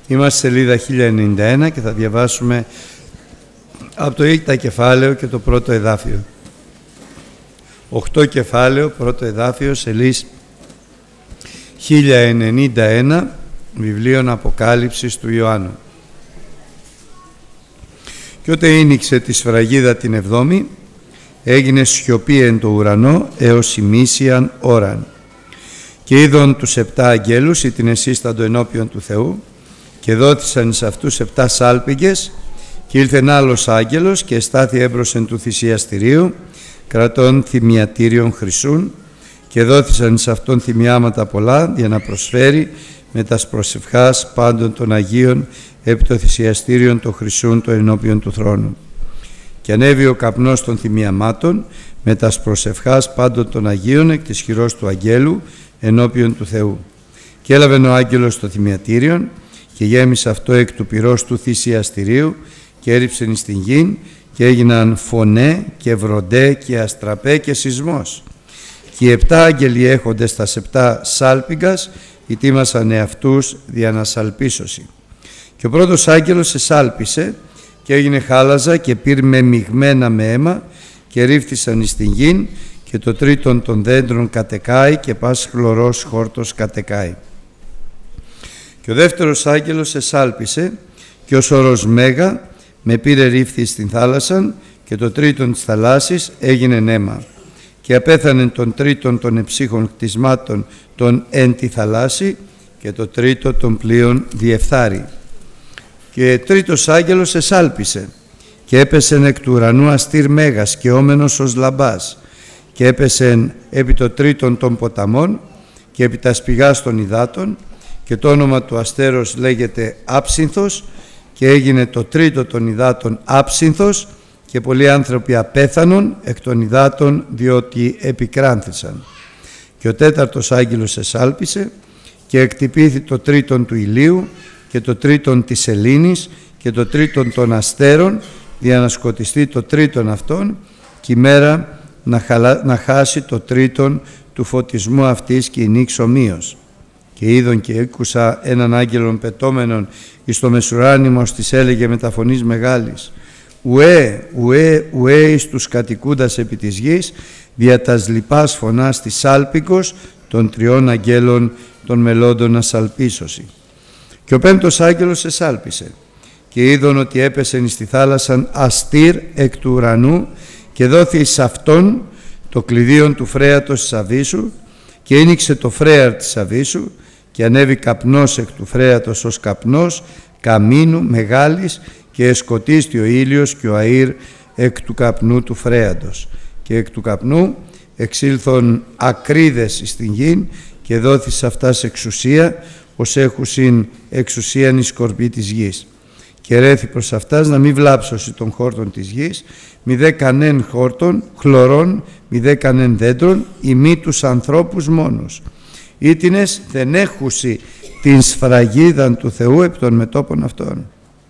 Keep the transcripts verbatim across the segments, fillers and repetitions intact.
Είμαστε σελίδα χίλια ενενήντα ένα και θα διαβάσουμε από το ήκτα κεφάλαιο και το πρώτο εδάφιο. Οχτώ κεφάλαιο, πρώτο εδάφιο, σελίδα χίλια ενενήντα ένα, βιβλίων Αποκάλυψης του Ιωάννου. «Και ότε ήνιξε τη σφραγίδα την εβδόμη, έγινε σιωπή εν το ουρανό έως ημίσιαν ώραν. Και είδον τους επτά αγγέλους, ή την εσύσταντο ενώπιον του Θεού, και δόθησαν εις αυτούς επτά σάλπιγγες, και ήλθεν άλλος άγγελος και εστάθη έμπροσεν του θυσιαστηρίου, κρατών θυμιατήριων χρυσούν, και δόθησαν εις αυτόν θυμιάματα πολλά, για να προσφέρει με τας προσευχάς πάντων των Αγίων επί το θυσιαστήριον των χρυσούν το ενώπιον του θρόνου. Και ανέβη ο καπνός των θυμιαμάτων με τας προσευχάς πάντων των Αγίων εκ της χειρός του αγγέλου ενώπιον του Θεού. Και έλαβεν ο άγγελος το θυμιατήριον και γέμισε αυτό εκ του πυρός του θυσιαστηρίου και έριψεν εις την γην, και έγιναν φωνέ και βροντέ και αστραπέ και σεισμός. Και οι επτά άγγελοι έχοντες τας επτά σάλπιγγας ετοίμασαν εαυτούς δια να σαλπίσωσι. Και ο πρώτος άγγελος εσάλπισε και έγινε χάλαζα και πήρ με μειγμένα με αίμα και ρίφθησαν εις την γην, και το τρίτον των δέντρων κατεκάει και πας χλωρός χόρτος κατεκάει. Και ο δεύτερος άγγελος εσάλπισε και ο σωρός μέγα με πήρε ρίφθη στην θάλασσαν, και το τρίτον της θαλάσσης έγινε αίμα. Και απέθανε τον τρίτον των εψύχων κτισμάτων των εν τη θαλάσση, και το τρίτο των πλοίων διεφθάρει. Και τρίτος άγγελος εσάλπισε και έπεσεν εκ του ουρανού αστήρ μέγας και όμενος ως λαμπάς, και έπεσεν επί το τρίτον των ποταμών και επί τα σπηγάς των υδάτων, και το όνομα του αστέρος λέγεται Άψυνθος, και έγινε το τρίτο των υδάτων Άψυνθος, και πολλοί άνθρωποι απέθανον εκ των υδάτων, διότι επικράνθησαν. Και ο τέταρτος άγγελος εσάλπισε και εκτυπήθη το τρίτον του ηλίου και το τρίτον της σελήνης και το τρίτον των αστέρων, για να σκοτιστεί το τρίτον αυτόν, και η μέρα να, χαλα... να χάσει το τρίτον του φωτισμού αυτής, και η νύξ ομοίως. Και είδον και ήκουσα έναν άγγελον πετώμενον εις το μεσουράνημος, της έλεγε με τα φωνής μεγάλης: Ουέ, ουέ, ουέ εις τους κατοικούντας επί της γης, δια τας λοιπάς φωνάς της σάλπικος των τριών αγγέλων των μελώντων να σαλπίσωσι. Και ο πέμπτος άγγελος εσάλπισε και είδον ότι έπεσεν εις τη θάλασσαν αστήρ εκ του ουρανού, και δόθη εις αυτόν το κλειδίον του φρέατος της αβύσσου, και ήνιξε το φρέαρ της αβύσσου, και ανέβη καπνός εκ του φρέατος ως καπνός καμίνου μεγάλης, και εσκοτίστη ο ήλιος και ο αΐρ εκ του καπνού του φρέαντος. Και εκ του καπνού εξήλθον ακρίδες εις την γην, και δόθη σε αυτάς εξουσία, ως έχουσιν εξουσίαν η σκορπή της γης. Και ρέθη προς αυτάς να μην βλάψωση των χόρτων της γης, μη δε κανέν χόρτων, χλωρών, μη δε κανέν δέντρων, ή μη τους ανθρώπους μόνους. Ήτινες δεν έχουσι την σφραγίδαν του Θεού επί των μετώπων αυτών.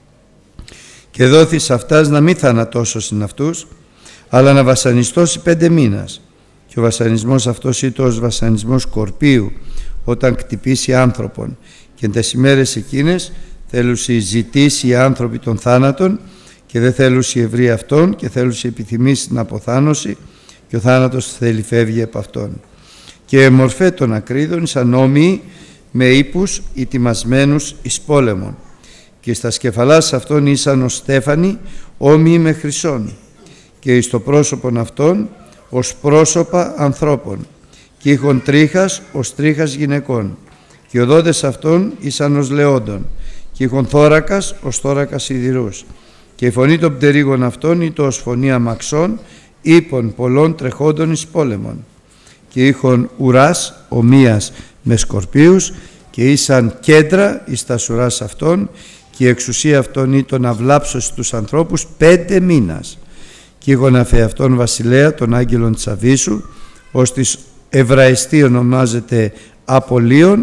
Και δόθη σε αυτάς να μην θανατώσωσιν αυτούς, αλλά να βασανιστώσει πέντε μήνας. Και ο βασανισμός αυτός ήταν ως βασανισμός σκορπίου, όταν κτυπήσει άνθρωπον. Και εν τες ημέρες εκείνες θέλουσι ζητήσει οι άνθρωποι των θάνατων, και δεν θέλουσι ευρύ αυτόν, και θέλουσι επιθυμήσει την αποθάνωση, και ο θάνατος θέλει φεύγει από αυτόν. Και μορφέ των ακρίδων σαν όμοιοι με ύπους ετοιμασμένους εις πόλεμον, και στα σκεφαλάς αυτών ήσαν ως στέφανοι όμοιοι με χρυσόν, και εις το πρόσωπον αυτών ως πρόσωπα ανθρώπων, και είχον τρίχας ως τρίχας γυναικών, και οδόντες αυτών ήσαν ως λεόντων, και είχον θώρακας ως θώρακας σιδηρούς, και η φωνή των πτερύγων αυτών ήταν ως φωνή αμαξών ύπων πολλών τρεχόντων εις πόλεμον, και είχον ουράς ομοίας με σκορπίους, και ήσαν κέντρα εις τας ουράς αυτών, και η εξουσία αυτών ήταν να βλάψωση τους ανθρώπους πέντε μήνας. Και είχον αφέ αυτόν βασιλέα των άγγελων της αβύσσου, ως της Εβραϊστή ονομάζεται Απολίων,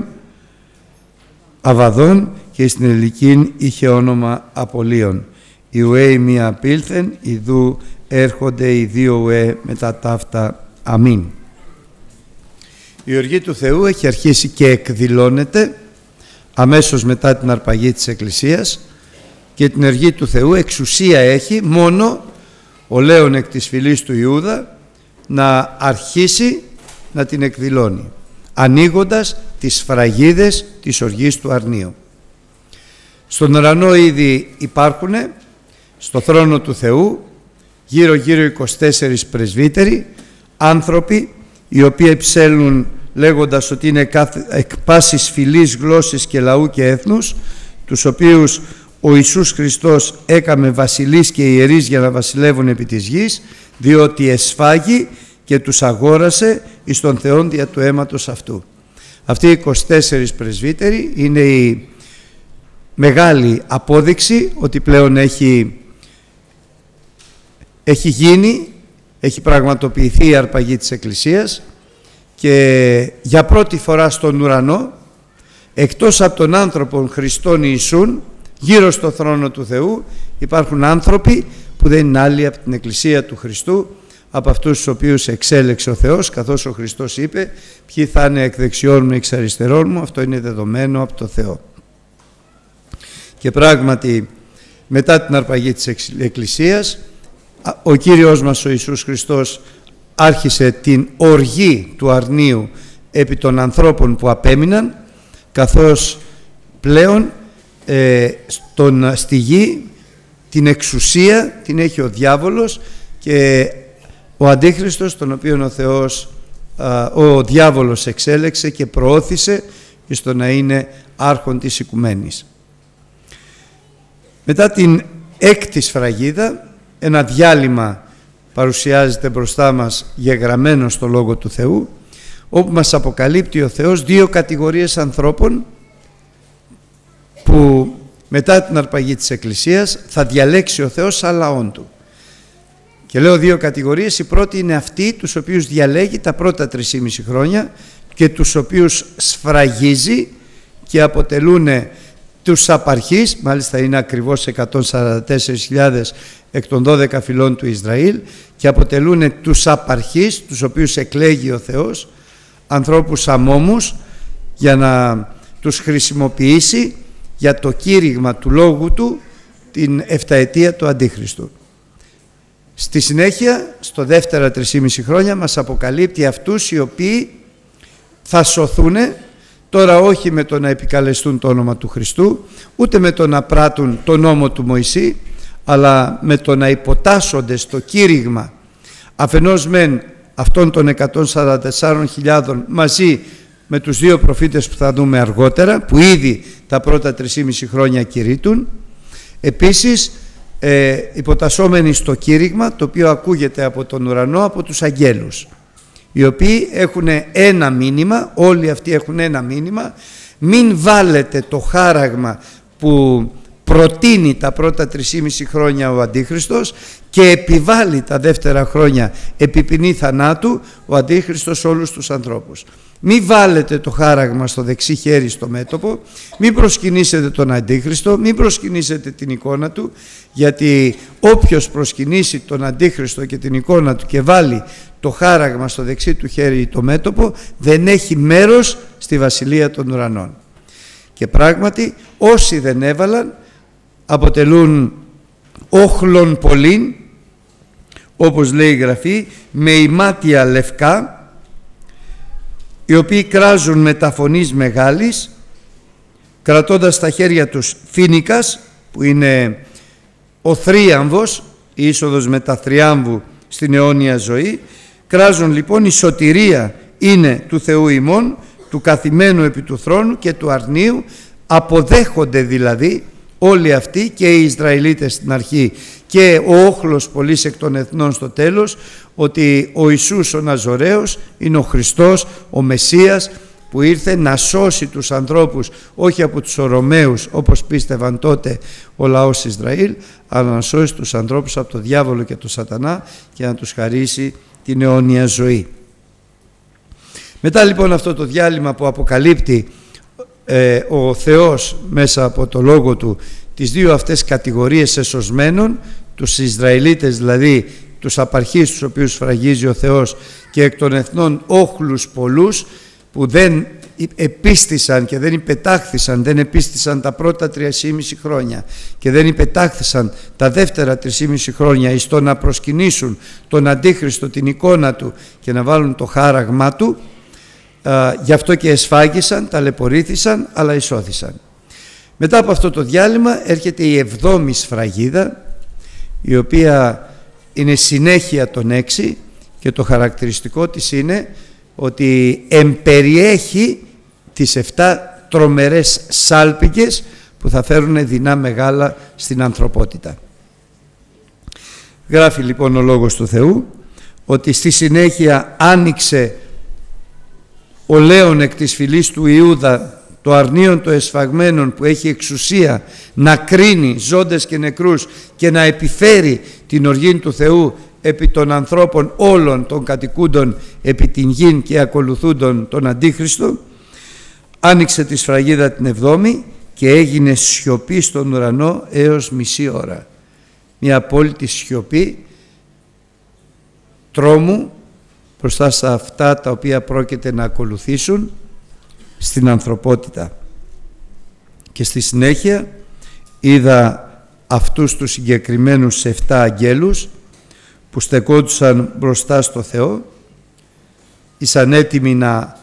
Αβαδών, και στην Ελληνική είχε όνομα Απολίων. Οι ουέ μία απήλθεν, ιδού έρχονται οι δύο ουέ μετά ταύτα. Αμήν. Η οργή του Θεού έχει αρχίσει και εκδηλώνεται αμέσως μετά την αρπαγή της Εκκλησίας, και την εργή του Θεού εξουσία έχει μόνο ο Λέων εκ της φυλής του Ιούδα να αρχίσει να την εκδηλώνει, ανοίγοντας τις σφραγίδες της οργής του αρνίου. Στον ουρανό ήδη υπάρχουν στο θρόνο του Θεού γύρω γύρω είκοσι τέσσερις πρεσβύτεροι, άνθρωποι οι οποίοι ψέλνουν λέγοντας ότι είναι εκ πάσης φυλής, γλώσσης και λαού και έθνους, τους οποίους ο Ιησούς Χριστός έκαμε βασιλείς και ιερείς για να βασιλεύουν επί της γης, διότι εσφάγει και τους αγόρασε εις τον Θεόν δια του αίματος αυτού. Αυτοί οι είκοσι τέσσερις πρεσβύτεροι είναι η μεγάλη απόδειξη ότι πλέον έχει, έχει γίνει, έχει πραγματοποιηθεί η αρπαγή της Εκκλησίας, και για πρώτη φορά στον ουρανό, εκτός από τον άνθρωπον Χριστόν Ιησούν, γύρω στο θρόνο του Θεού υπάρχουν άνθρωποι που δεν είναι άλλοι από την Εκκλησία του Χριστού, από αυτούς τους οποίους εξέλεξε ο Θεός, καθώς ο Χριστός είπε ποιοι θα είναι εκ δεξιών μου, εξ αριστερών μου. Αυτό είναι δεδομένο από το Θεό. Και πράγματι μετά την αρπαγή της Εκκλησίας, ο Κύριος μας ο Ιησούς Χριστός άρχισε την οργή του αρνίου επί των ανθρώπων που απέμειναν, καθώς πλέον ε, στον, στη γη την εξουσία την έχει ο διάβολος και ο Αντίχριστος, τον οποίον ο Θεός, α, ο διάβολος εξέλεξε και προώθησε στο να είναι άρχον της οικουμένης. Μετά την έκτη σφραγίδα, ένα διάλειμμα παρουσιάζεται μπροστά μας γεγραμμένο στο Λόγο του Θεού, όπου μας αποκαλύπτει ο Θεός δύο κατηγορίες ανθρώπων που μετά την αρπαγή της Εκκλησίας θα διαλέξει ο Θεός σαν λαόν του. Και λέω δύο κατηγορίες. Η πρώτη είναι αυτοί τους οποίους διαλέγει τα πρώτα τρισήμιση χρόνια και τους οποίους σφραγίζει και αποτελούν τους απαρχείς, μάλιστα είναι ακριβώς εκατόν σαράντα τέσσερις χιλιάδες εκ των δώδεκα φυλών του Ισραήλ, και αποτελούν τους απαρχείς τους οποίους εκλέγει ο Θεός, ανθρώπους αμόμους, για να τους χρησιμοποιήσει για το κήρυγμα του Λόγου Του την εφταετία του Αντίχριστου. Στη συνέχεια, στο δεύτερα τρισήμιση χρόνια, μας αποκαλύπτει αυτούς οι οποίοι θα σωθούν, τώρα όχι με το να επικαλεστούν το όνομα του Χριστού, ούτε με το να πράττουν τον νόμο του Μωυσή, αλλά με το να υποτάσσονται στο κήρυγμα αφενός μεν αυτών των εκατόν σαράντα τεσσάρων χιλιάδων μαζί με τους δύο προφήτες που θα δούμε αργότερα, που ήδη τα πρώτα τρισήμιση χρόνια κηρύττουν, επίσης ε, υποτασσόμενοι στο κήρυγμα το οποίο ακούγεται από τον ουρανό, από τους αγγέλους, οι οποίοι έχουν ένα μήνυμα, όλοι αυτοί έχουν ένα μήνυμα: μην βάλετε το χάραγμα που προτείνει τα πρώτα τρισήμιση χρόνια ο Αντίχριστος και επιβάλλει τα δεύτερα χρόνια επί ποινή θανάτου ο Αντίχριστος όλους τους ανθρώπους. Μην βάλετε το χάραγμα στο δεξί χέρι στο μέτωπο, μην προσκυνήσετε τον Αντίχριστο, μην προσκυνήσετε την εικόνα του, γιατί όποιος προσκυνήσει τον Αντίχριστο και την εικόνα του και βάλει το χάραγμα στο δεξί του χέρι το μέτωπο, δεν έχει μέρος στη Βασιλεία των Ουρανών. Και πράγματι όσοι δεν έβαλαν αποτελούν όχλον πολλήν, όπως λέει η Γραφή, με ημάτια λευκά, οι οποίοι κράζουν με τα φωνής μεγάλης, κρατώντας στα χέρια τους φοίνικας, που είναι ο θρίαμβος, η είσοδος μεταθριάμβου στην αιώνια ζωή. Κράζουν λοιπόν: η σωτηρία είναι του Θεού ημών, του καθημένου επί του θρόνου και του αρνίου. Αποδέχονται δηλαδή όλοι αυτοί, και οι Ισραηλίτες στην αρχή και ο όχλος πολλής εκ των εθνών στο τέλος, ότι ο Ιησούς ο Ναζωραίος είναι ο Χριστός, ο Μεσσίας, που ήρθε να σώσει τους ανθρώπους όχι από τους Ρωμαίους όπως πίστευαν τότε ο λαός Ισραήλ, αλλά να σώσει τους ανθρώπους από το διάβολο και το σατανά και να τους χαρίσει την αιώνια ζωή. Μετά λοιπόν αυτό το διάλειμμα που αποκαλύπτει ε, ο Θεός μέσα από το Λόγο Του τις δύο αυτές κατηγορίες εσωσμένων, τους Ισραηλίτες δηλαδή, τους απαρχείς τους οποίους σφραγίζει ο Θεός, και εκ των εθνών όχλους πολλούς, που δεν επίστησαν και δεν υπετάχθησαν, δεν επίστησαν τα πρώτα τριασήμιση χρόνια και δεν υπετάχθησαν τα δεύτερα τρισήμιση χρόνια εις το να προσκυνήσουν τον Αντίχριστο, την εικόνα του και να βάλουν το χάραγμά του, α, γι' αυτό και εσφάγισαν, ταλαιπωρήθησαν, αλλά εισώθησαν. Μετά από αυτό το διάλειμμα έρχεται η εβδόμη σφραγίδα, η οποία είναι συνέχεια των έξι, και το χαρακτηριστικό της είναι ότι εμπεριέχει τις εφτά τρομερές σάλπιγγες που θα φέρουν δεινά μεγάλα στην ανθρωπότητα. Γράφει λοιπόν ο Λόγος του Θεού ότι στη συνέχεια άνοιξε ο λέων εκ της φυλής του Ιούδα, το αρνίον των εσφαγμένων, που έχει εξουσία να κρίνει ζώντες και νεκρούς και να επιφέρει την οργή του Θεού επί των ανθρώπων όλων των κατοικούντων επί την γην και ακολουθούντων τον Αντίχριστο. Άνοιξε τη σφραγίδα την εβδόμη και έγινε σιωπή στον ουρανό έως μισή ώρα. Μια απόλυτη σιωπή τρόμου μπροστά σε αυτά τα οποία πρόκειται να ακολουθήσουν στην ανθρωπότητα. Και στη συνέχεια είδα αυτούς τους συγκεκριμένους εφτά αγγέλους που στεκόντουσαν μπροστά στο Θεό, ήσαν έτοιμοι να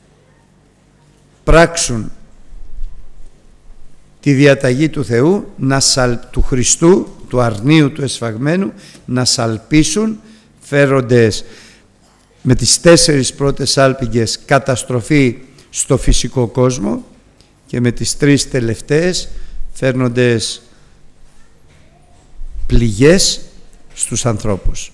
πράξουν τη διαταγή του Θεού, να σαλ, του Χριστού, του αρνίου του εσφαγμένου, να σαλπίσουν, φέροντες με τις τέσσερις πρώτες σάλπιγγες καταστροφή στο φυσικό κόσμο και με τις τρεις τελευταίες φέρνοντες πληγές στους ανθρώπους.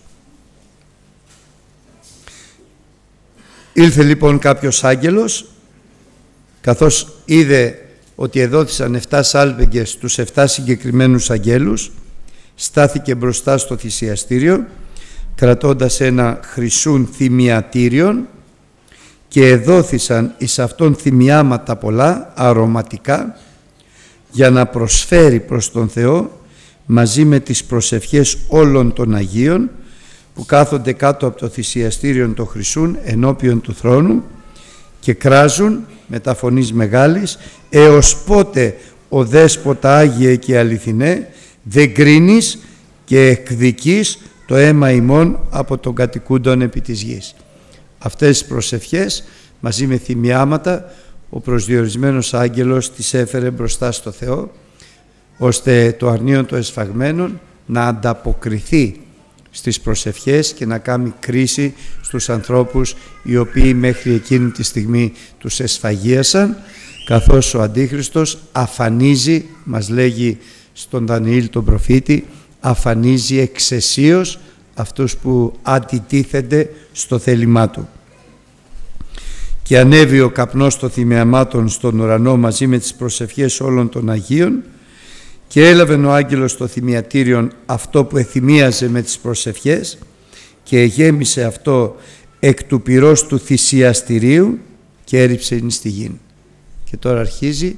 Ήλθε λοιπόν κάποιος άγγελος, καθώς είδε ότι εδόθησαν εφτά σάλπιγγες στους εφτά συγκεκριμένους αγγέλους, στάθηκε μπροστά στο θυσιαστήριο κρατώντας ένα χρυσούν θυμιατήριον και εδόθησαν εις αυτόν θυμιάματα πολλά αρωματικά για να προσφέρει προς τον Θεό μαζί με τις προσευχές όλων των Αγίων που κάθονται κάτω από το θυσιαστήριον των χρυσούν ενώπιον του θρόνου και κράζουν με τα φωνής μεγάλης, έως πότε ο Δέσποτα Άγιε και αληθινέ δεν κρίνεις και εκδικείς το αίμα ημών από τον κατοικούντον επί της γης. Αυτές τις προσευχές μαζί με θυμιάματα ο προσδιορισμένος άγγελος τις έφερε μπροστά στο Θεό, ώστε το αρνίον των εσφαγμένων να ανταποκριθεί στις προσευχές και να κάνει κρίση στους ανθρώπους οι οποίοι μέχρι εκείνη τη στιγμή τους εσφαγίασαν, καθώς ο Αντίχριστος αφανίζει, μας λέγει στον Δανιήλ τον προφήτη, αφανίζει εξαισίως αυτούς που αντιτίθενται στο θέλημά του. Και ανέβη ο καπνός των θυμιαμάτων στον ουρανό μαζί με τις προσευχές όλων των Αγίων και έλαβε ο άγγελος το θυμιατήριον αυτό που εθυμίαζε με τις προσευχές και εγέμισε αυτό εκ του πυρός του θυσιαστηρίου και έριψε εις τη γην. Και τώρα αρχίζει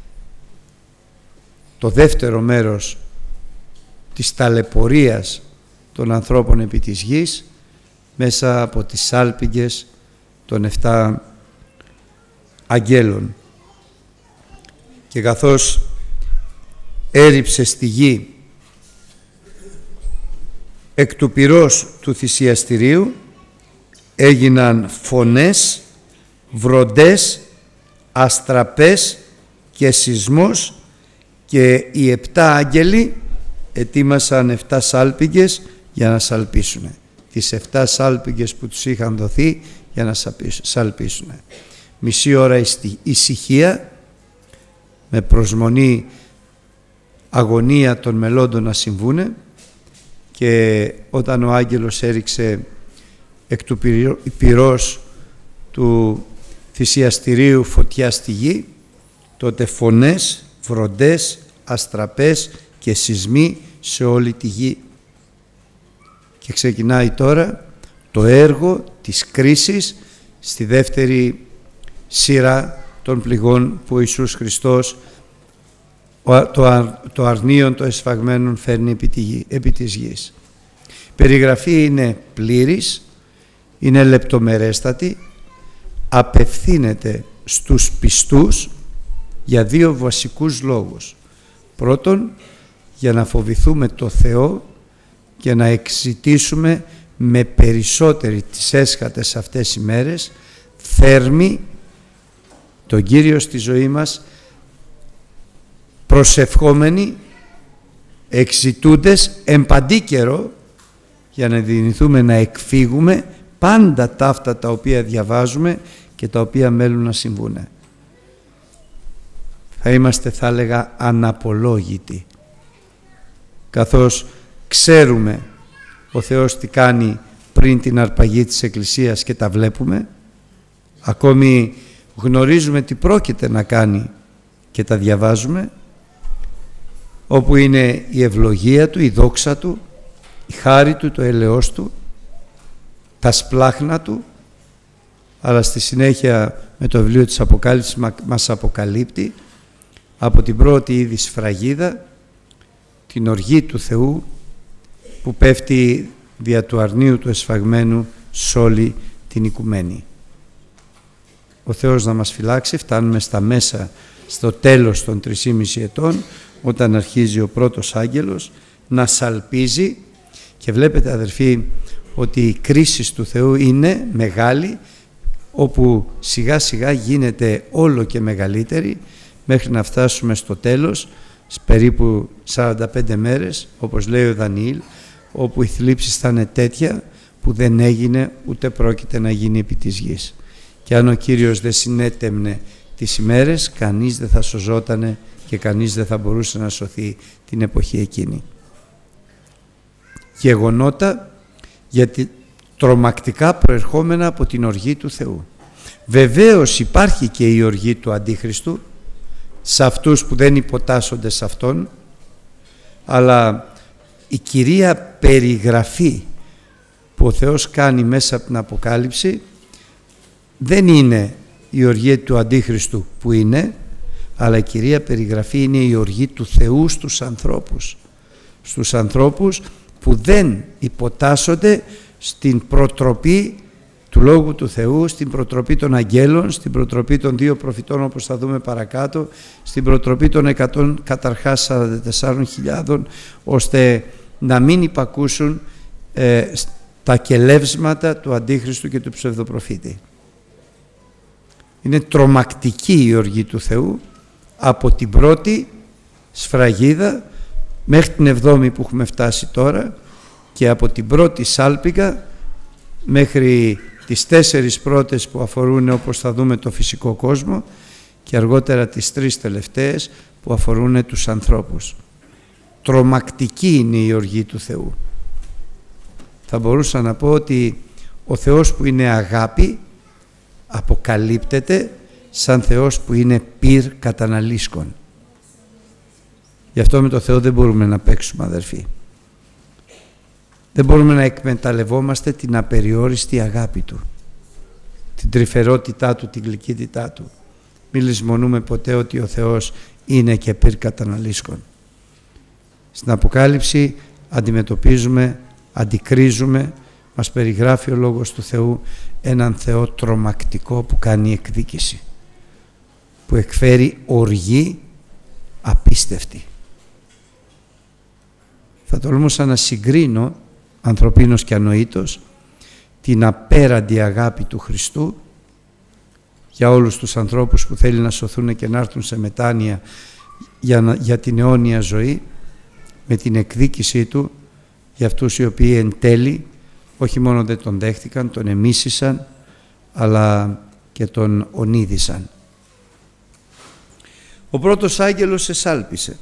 το δεύτερο μέρος της ταλαιπωρίας των ανθρώπων επί της γης μέσα από τις σάλπιγγες των εφτά αγγέλων. Και καθώς έριψε στη γη εκ του πυρός του θυσιαστηρίου έγιναν φωνές, βροντές, αστραπές και σεισμός και οι επτά άγγελοι ετοίμασαν εφτά σάλπιγγες για να σαλπίσουν. Τις εφτά σάλπιγγες που τους είχαν δοθεί για να σαλπίσουν. Μισή ώρα ησυχία με προσμονή αγωνία των μελώντων να συμβούνε και όταν ο άγγελος έριξε εκ του πυρός του θυσιαστηρίου φωτιά στη γη, τότε φωνές, βροντές, αστραπές και σεισμοί σε όλη τη γη. Και ξεκινάει τώρα το έργο της κρίσης στη δεύτερη σειρά των πληγών που ο Ιησούς Χριστός το, το αρνίον των εσφαγμένων φέρνει επί, τη γη, επί της γης. Η περιγραφή είναι πλήρης, είναι λεπτομερέστατη, απευθύνεται στους πιστούς για δύο βασικούς λόγους. Πρώτον, για να φοβηθούμε το Θεό και να εξητήσουμε με περισσότερη τις έσχατες αυτές οι μέρες θέρμη τον Κύριο στη ζωή μας, προσευχόμενοι, εξητούντες εν παντή καιρό, για να δυνηθούμε να εκφύγουμε πάντα τα αυτά τα οποία διαβάζουμε και τα οποία μέλουν να συμβούνε. Θα είμαστε, θα έλεγα, αναπολόγητοι, καθώς ξέρουμε ο Θεός τι κάνει πριν την αρπαγή της Εκκλησίας και τα βλέπουμε, ακόμη γνωρίζουμε τι πρόκειται να κάνει και τα διαβάζουμε, όπου είναι η ευλογία Του, η δόξα Του, η χάρη Του, το έλεος Του, τα σπλάχνα Του, αλλά στη συνέχεια με το βιβλίο της Αποκάλυψης μας αποκαλύπτει από την πρώτη ήδη σφραγίδα την οργή του Θεού που πέφτει δια του αρνίου του εσφαγμένου σ' όλη την οικουμένη. Ο Θεός να μας φυλάξει. Φτάνουμε στα μέσα, στο τέλος των τρισήμισι ετών, όταν αρχίζει ο πρώτος άγγελος να σαλπίζει, και βλέπετε, αδερφοί, ότι η κρίση του Θεού είναι μεγάλη, όπου σιγά σιγά γίνεται όλο και μεγαλύτερη, μέχρι να φτάσουμε στο τέλος, περίπου σαράντα πέντε μέρες, όπως λέει ο Δανιήλ, όπου η θλίψη θα είναι τέτοια που δεν έγινε ούτε πρόκειται να γίνει επί της γης. Και αν ο Κύριος δεν συνέτεμνε τις ημέρες, κανείς δεν θα σωζότανε και κανείς δεν θα μπορούσε να σωθεί την εποχή εκείνη. Γεγονότα γιατί τρομακτικά προερχόμενα από την οργή του Θεού. Βεβαίως υπάρχει και η οργή του Αντίχριστου σε αυτούς που δεν υποτάσσονται σε Αυτόν, αλλά η κυρία περιγραφή που ο Θεός κάνει μέσα από την Αποκάλυψη δεν είναι η οργή του Αντίχριστου που είναι, αλλά η κυρία περιγραφή είναι η οργή του Θεού στους ανθρώπους. Στους ανθρώπους που δεν υποτάσσονται στην προτροπή του Λόγου του Θεού, στην προτροπή των αγγέλων, στην προτροπή των δύο προφητών, όπως θα δούμε παρακάτω, στην προτροπή των εκατόν καταρχάς σαράντα τεσσάρων χιλιάδων, ώστε να μην υπακούσουν ε, τα κελεύσματα του Αντίχριστου και του ψευδοπροφήτη. Είναι τρομακτική η οργή του Θεού από την πρώτη σφραγίδα μέχρι την εβδόμη που έχουμε φτάσει τώρα, και από την πρώτη σάλπιγγα μέχρι τις τέσσερις πρώτες που αφορούν, όπως θα δούμε, το φυσικό κόσμο, και αργότερα τις τρεις τελευταίες που αφορούν τους ανθρώπους. Τρομακτική είναι η οργή του Θεού. Θα μπορούσα να πω ότι ο Θεός που είναι αγάπη αποκαλύπτεται σαν Θεός που είναι πυρ καταναλύσκων. Γι' αυτό με το Θεό δεν μπορούμε να παίξουμε, αδερφοί. Δεν μπορούμε να εκμεταλλευόμαστε την απεριόριστη αγάπη Του, την τρυφερότητά Του, την γλυκύτητά Του. Μην λησμονούμε ποτέ ότι ο Θεός είναι και πυρ καταναλύσκων. Στην Αποκάλυψη αντιμετωπίζουμε, αντικρίζουμε, μας περιγράφει ο Λόγος του Θεού έναν Θεό τρομακτικό που κάνει εκδίκηση, που εκφέρει οργή απίστευτη. Θα τολμούσα να συγκρίνω, ανθρωπίνος και ανοήτος, την απέραντη αγάπη του Χριστού για όλους τους ανθρώπους που θέλει να σωθούν και να έρθουν σε μετάνοια για, να, για την αιώνια ζωή, με την εκδίκησή Του για αυτούς οι οποίοι εν τέλει όχι μόνο δεν τον δέχτηκαν, τον εμίσησαν, αλλά και τον ονείδησαν. Ο πρώτος άγγελος εσάλπισε.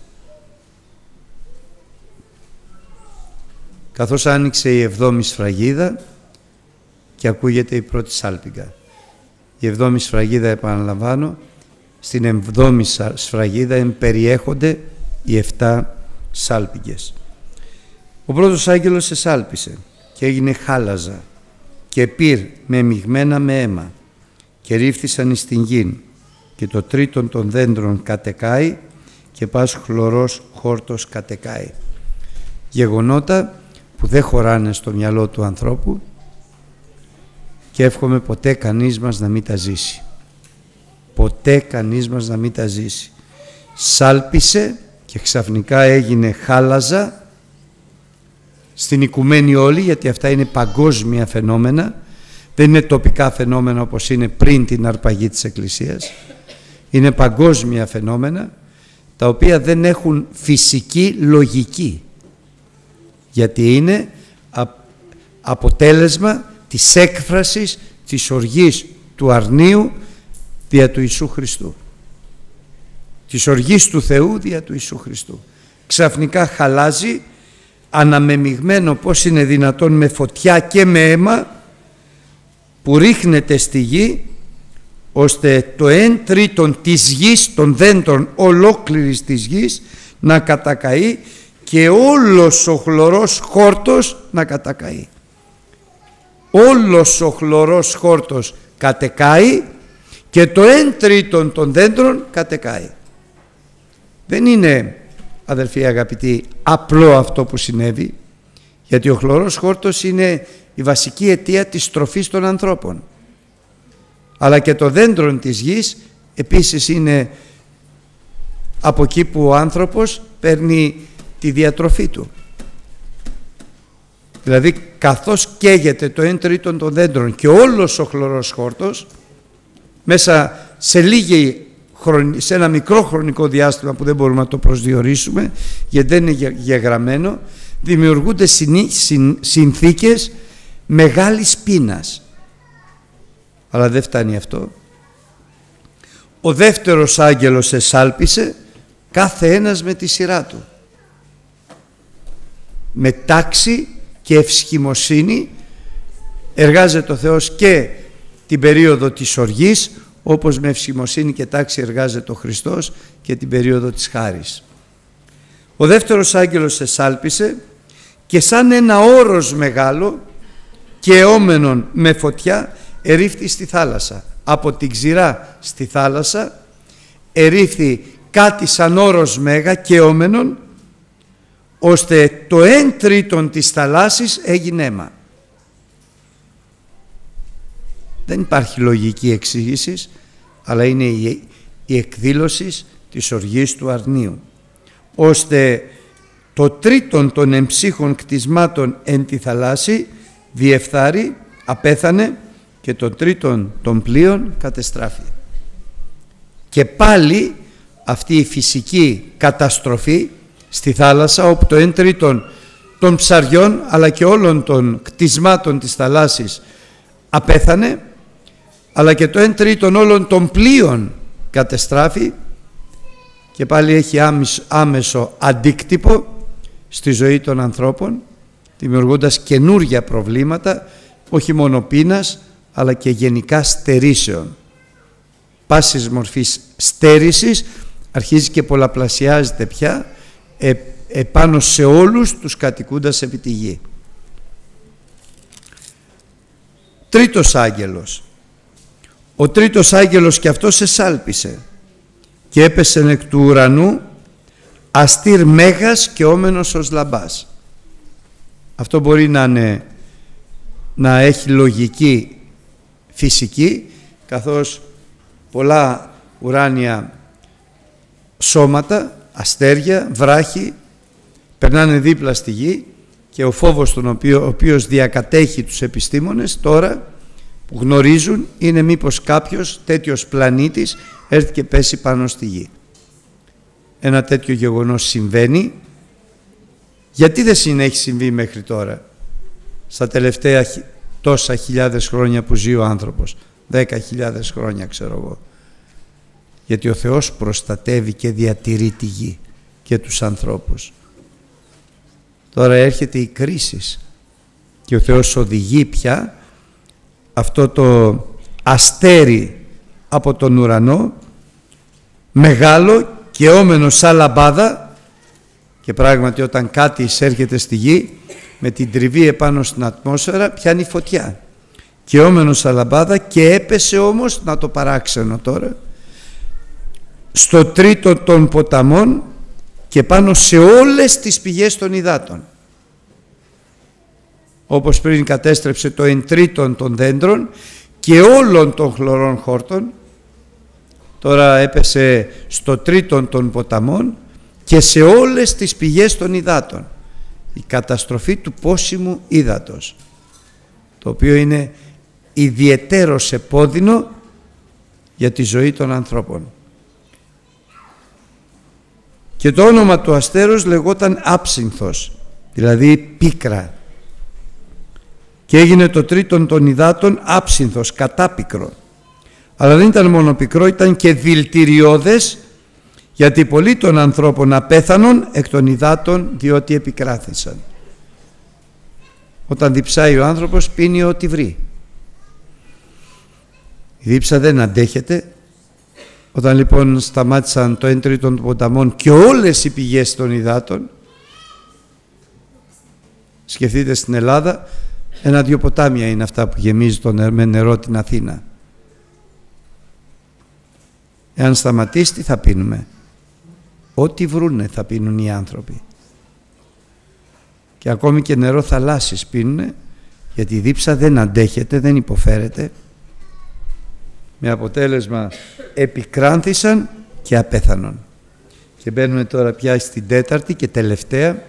Καθώς άνοιξε η εβδόμη σφραγίδα και ακούγεται η πρώτη σάλπιγγα. Η εβδόμη σφραγίδα, επαναλαμβάνω, στην εβδόμη σφραγίδα εμπεριέχονται οι εφτά σάλπιγγες. Ο πρώτος άγγελος εσάλπισε και έγινε χάλαζα και πυρ με μειγμένα με αίμα και ρίφθησαν εις την γην, και το τρίτον των δέντρων κατεκάει και πας χλωρός χόρτος κατεκάει. Γεγονότα που δεν χωράνε στο μυαλό του ανθρώπου και εύχομαι ποτέ κανείς μας να μην τα ζήσει. Ποτέ κανείς μας να μην τα ζήσει. Σάλπισε και ξαφνικά έγινε χάλαζα στην οικουμένη όλη, γιατί αυτά είναι παγκόσμια φαινόμενα, δεν είναι τοπικά φαινόμενα όπως είναι πριν την αρπαγή της Εκκλησίας. Είναι παγκόσμια φαινόμενα τα οποία δεν έχουν φυσική λογική, γιατί είναι αποτέλεσμα της έκφρασης της οργής του αρνίου δια του Ιησού Χριστού, της οργής του Θεού δια του Ιησού Χριστού. Ξαφνικά χαλάζει, αναμεμειγμένο πώς είναι δυνατόν, με φωτιά και με αίμα που ρίχνεται στη γη, ώστε το εν τρίτον της γης, των δέντρων ολόκληρης της γης, να κατακαεί και όλος ο χλωρός χόρτος να κατακαεί. Όλος ο χλωρός χόρτος κατεκάει και το εν τρίτον των δέντρων κατεκάει. Δεν είναι, αδελφοί αγαπητοί, απλό αυτό που συνέβη, γιατί ο χλωρός χόρτος είναι η βασική αιτία της τροφής των ανθρώπων, αλλά και το δέντρο της γης επίσης είναι από εκεί που ο άνθρωπος παίρνει τη διατροφή του. Δηλαδή καθώς καίγεται το εν τρίτον των δέντρων και όλος ο χλωρός χόρτος, μέσα σε λίγη σε ένα μικρό χρονικό διάστημα που δεν μπορούμε να το προσδιορίσουμε γιατί δεν είναι γεγραμμένο, δημιουργούνται συνθήκες μεγάλης πείνας. Αλλά δεν φτάνει αυτό. Ο δεύτερος άγγελος εσάλπισε, κάθε ένας με τη σειρά του, με τάξη και ευσχημοσύνη εργάζεται ο Θεός και την περίοδο της οργής, όπως με ευσχημοσύνη και τάξη εργάζεται ο Χριστός και την περίοδο της χάρης. Ο δεύτερος άγγελος εσάλπισε και σαν ένα όρος μεγάλο και αιώμενον με φωτιά ερήφθη στη θάλασσα. Από την ξηρά στη θάλασσα ερήφθη κάτι σαν όρος μέγα και αιώμενον, ώστε το εν τρίτον της θαλάσσης έγινε αίμα. Δεν υπάρχει λογική εξήγηση, αλλά είναι η, η εκδήλωση της οργής του αρνίου, ώστε το τρίτον των εμψύχων κτισμάτων εν τη θαλάσση διεφθάρει, απέθανε, και το τρίτον των πλοίων κατεστράφη. Και πάλι αυτή η φυσική καταστροφή στη θάλασσα, όπου το εν τρίτον των ψαριών αλλά και όλων των κτισμάτων της θαλάσσης απέθανε, αλλά και το εν τρίτον όλων των πλοίων κατεστράφη, και πάλι έχει άμεσο αντίκτυπο στη ζωή των ανθρώπων, δημιουργώντας καινούργια προβλήματα, όχι μόνο πείνας αλλά και γενικά στερήσεων. Πάσης μορφής στέρησης αρχίζει και πολλαπλασιάζεται πια ε, επάνω σε όλους τους κατοικούντας επί τη γη. Τρίτος άγγελος. Ο τρίτος άγγελος και αυτός εσάλπισε και έπεσε εκ του ουρανού αστήρ μέγας και όμενος ως λαμπάς. Αυτό μπορεί να, είναι, να έχει λογική φυσική, καθώς πολλά ουράνια σώματα, αστέρια, βράχοι περνάνε δίπλα στη γη, και ο φόβος τον οποίο, ο οποίος διακατέχει τους επιστήμονες τώρα που γνωρίζουν είναι μήπως κάποιος τέτοιος πλανήτης έρθει και πέσει πάνω στη γη. Ένα τέτοιο γεγονός συμβαίνει. Γιατί δεν έχει συμβεί μέχρι τώρα, στα τελευταία τόσα χιλιάδες χρόνια που ζει ο άνθρωπος, δέκα χιλιάδες χρόνια ξέρω εγώ? Γιατί ο Θεός προστατεύει και διατηρεί τη γη και τους ανθρώπους. Τώρα έρχεται η κρίση και ο Θεός οδηγεί πια αυτό το αστέρι από τον ουρανό, μεγάλο και όμενο σαν λαμπάδα, και πράγματι όταν κάτι εισέρχεται στη γη με την τριβή επάνω στην ατμόσφαιρα πιάνει φωτιά, και όμενο σαν λαμπάδα, και έπεσε όμως, να το παράξενο τώρα, στο τρίτο των ποταμών και πάνω σε όλες τις πηγές των υδάτων. όπως πριν κατέστρεψε το εν τρίτον των δέντρων και όλων των χλωρών χόρτων, τώρα έπεσε στο τρίτον των ποταμών και σε όλες τις πηγές των υδάτων. Η καταστροφή του πόσιμου ύδατος, το οποίο είναι ιδιαιτέρως επώδυνο για τη ζωή των ανθρώπων. Και το όνομα του αστέρος λεγόταν Άψυνθος, δηλαδή πίκρα, και έγινε το τρίτον των υδάτων Άψυνθος, κατάπικρο. Αλλά δεν ήταν μόνο πικρό, ήταν και δηλητηριώδες, γιατί πολλοί των ανθρώπων απέθανον εκ των υδάτων, διότι επικράθησαν. Όταν διψάει ο άνθρωπος, πίνει ό,τι βρει. Η δίψα δεν αντέχεται. Όταν λοιπόν σταμάτησαν το εν τρίτον των ποταμών και όλες οι πηγές των υδάτων, σκεφτείτε στην Ελλάδα, ένα-δυο ποτάμια είναι αυτά που γεμίζει το νερό, με νερό την Αθήνα. Εάν σταματήσει, τι θα πίνουμε? Ό,τι βρούνε θα πίνουν οι άνθρωποι. Και ακόμη και νερό θαλάσσης πίνουνε, γιατί η δίψα δεν αντέχεται, δεν υποφέρεται. Με αποτέλεσμα επικράνθησαν και απέθανον. Και μπαίνουμε τώρα πια στην τέταρτη και τελευταία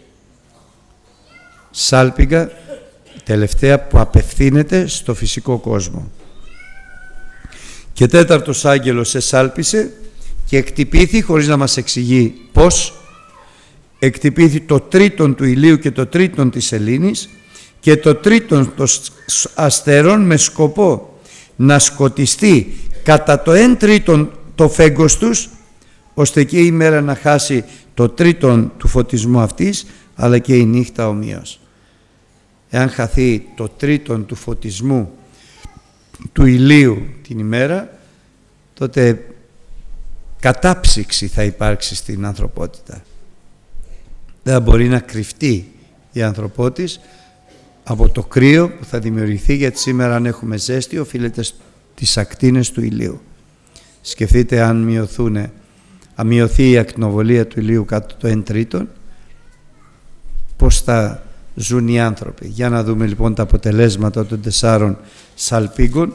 σάλπιγγα, τελευταία που απευθύνεται στο φυσικό κόσμο. Και τέταρτος άγγελος εσάλπισε και εκτυπήθη, χωρίς να μας εξηγεί πώς, εκτυπήθη το τρίτον του ηλίου και το τρίτον της σελήνης και το τρίτον των αστέρων, με σκοπό να σκοτιστεί κατά το εν τρίτον το φέγγος τους, ώστε και η μέρα να χάσει το τρίτον του φωτισμού αυτής, αλλά και η νύχτα ομοίως. Εάν χαθεί το τρίτον του φωτισμού του ηλίου την ημέρα, τότε κατάψυξη θα υπάρξει στην ανθρωπότητα. Δεν μπορεί να κρυφτεί η ανθρωπότης από το κρύο που θα δημιουργηθεί, γιατί σήμερα αν έχουμε ζέστη οφείλεται στις ακτίνες του ηλίου. Σκεφτείτε αν μειωθούν, αν μειωθεί η ακτινοβολία του ηλίου κάτω το εν τρίτον, πώς θα ζουν οι άνθρωποι. Για να δούμε λοιπόν τα αποτελέσματα των τεσσάρων σαλπίγκων.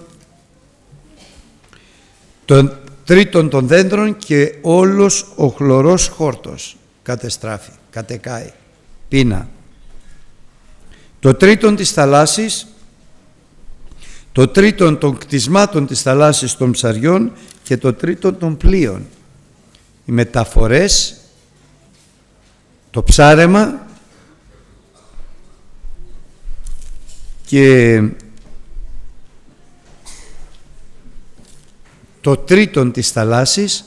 Των τρίτον των δέντρων και όλος ο χλωρός χόρτος κατεστράφη, κατεκάει, πείνα. Το τρίτον της θαλάσσης, το τρίτον των κτισμάτων της θαλάσσης των ψαριών και το τρίτον των πλοίων. Οι μεταφορές, το ψάρεμα και το τρίτον της θαλάσσης,